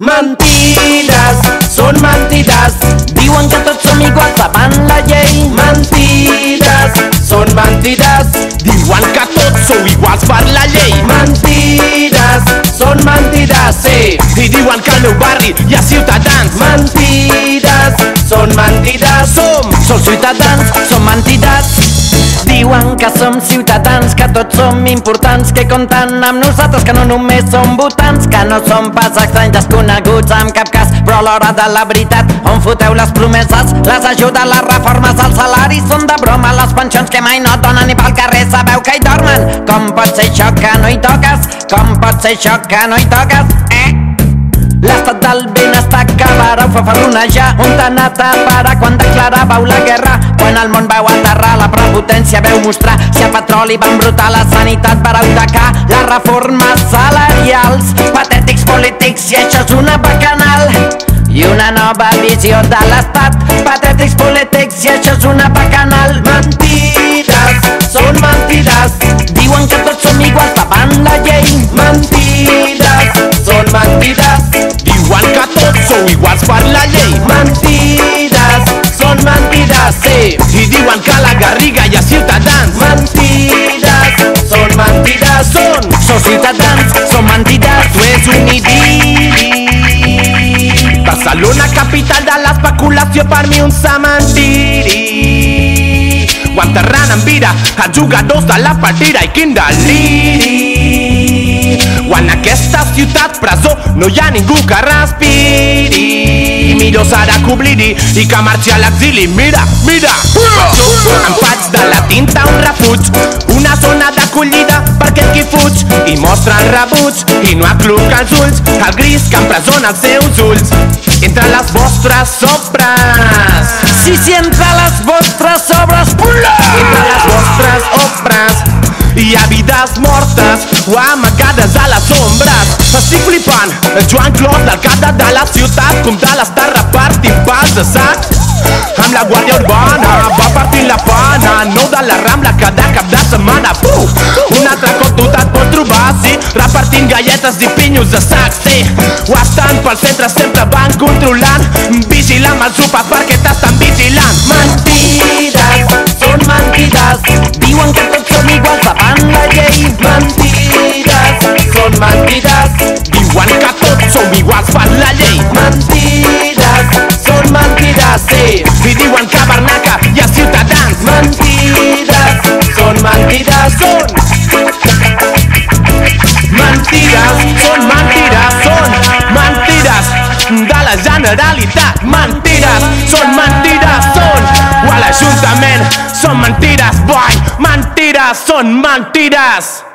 Mentides, són mentides. Diuen que tots som iguals davant la llei. Mentides, són mentides. Diuen que tots sou iguals per la llei. Mentides, són mentides, sí. I diuen que al meu barri hi ha ciutadans. Mentides, són mentides. Som ciutadans, som entitats. Diuen que som ciutadans, que tots som importants, que compten amb nosaltres, que no només som votants, que no som pas estranys desconeguts en cap cas, però a l'hora de la veritat, on foteu les promeses, les ajudes, les reformes, els salaris són de broma, les pensions que mai no donen ni pel carrer sabeu que hi dormen. Com pot ser això que no hi toques? Com pot ser això que no hi toques? L'estat del benestar que vareu fer ferronejar, on t'ha anat a parar quan declaràveu la guerra? Quan el món veu aterrar, la prepotència veu mostrar, si el petroli va embrutar, la sanitat vareu tacar, les reformes salarials, patètics polítics, i això és una bacanal. I una nova visió de l'estat, patètics polítics, i això és una bacanal. Mentides, són mentides. Diuen que tots som iguals davant la llei. Mentides, són mentides. Diuen que tots sou iguals per la llei. Mentides, són mentides, sí. I diuen que a la Garriga hi ha ciutadans. Mentides, són mentides. Sou ciutadans, som entitats. Tu és un idili. Barcelona, capital de l'especulació, per mi un cementiri. Ho enterrant en vida els jugadors de la partida, i quin deliri. O en aquesta ciutat presó no hi ha ningú que respiri. Millor serà que oblidi i que marxi a l'exili. Mira, mira, em faig de la tinta un refuig, una zona d'acollida per aquest qui fuig, i mostra el rebuig i no acluca els ulls, el gris que empresona els seus ulls. Entre les vostres obres, sí, sí, entre les vostres obres, entre les vostres obres hi ha vides mortes o amagades a les ombres. Estic flipant, el Joan Clos, l'alcalde de la ciutat, com tal està repartint pals de sac. Amb la guàrdia urbana va partint la pana, nou de la Rambla cada cap de setmana. Un altre cop tu te't pots trobar, sí, repartint galletes i pinyos de sac, sí. O estan pel centre, sempre van controlant, vigilant els sopars perquè t'estan vigilant. Mentides, són mentides. Diuen que tots som iguals davant la llei. Mentides, són mentides. Diuen que tots som iguals per la llei. Mentides, són mentides, sí. I diuen que a Barnaca hi ha ciutadans. Mentides, són mentides. Mentides, són mentides, són mentides de la Generalitat. Mentides, són mentides, són. O a l'Ajuntament són mentides, boy. Mentides, són mentides.